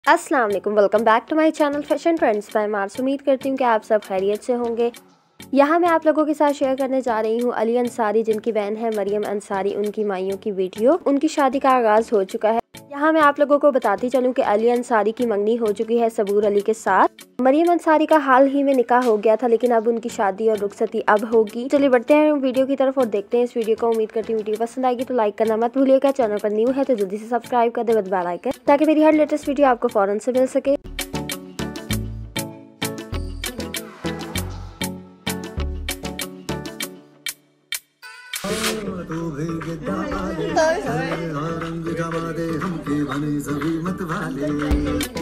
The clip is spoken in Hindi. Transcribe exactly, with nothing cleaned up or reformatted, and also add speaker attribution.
Speaker 1: अस्सलाम वालेकुम, welcome back to my channel fashion trends by Mars. उम्मीद करती हूँ कि आप सब खैरियत से होंगे। यहाँ मैं आप लोगों के साथ शेयर करने जा रही हूँ अली अंसारी, जिनकी बहन है मरियम अंसारी, उनकी माइयों की वीडियो। उनकी शादी का आगाज हो चुका है। यहाँ मैं आप लोगों को बताती चलूँ कि अली अंसारी की मंगनी हो चुकी है सबूर अली के साथ। मरियम अंसारी का हाल ही में निकाह हो गया था, लेकिन अब उनकी शादी और रुखसती अब होगी। चलिए बढ़ते हैं वीडियो की तरफ और देखते हैं इस वीडियो को। उम्मीद करती हूँ वीडियो पसंद आएगी तो लाइक करना मत भूलिएगा। चैनल पर न्यू है तो जल्दी से सब्सक्राइब कर दे विद बेल आइकन, ताकि मेरी हर लेटेस्ट वीडियो आपको फौरन से मिल सके।
Speaker 2: तो भेज दामादे, रंग जमा दे हमके बने सभी मत वाले।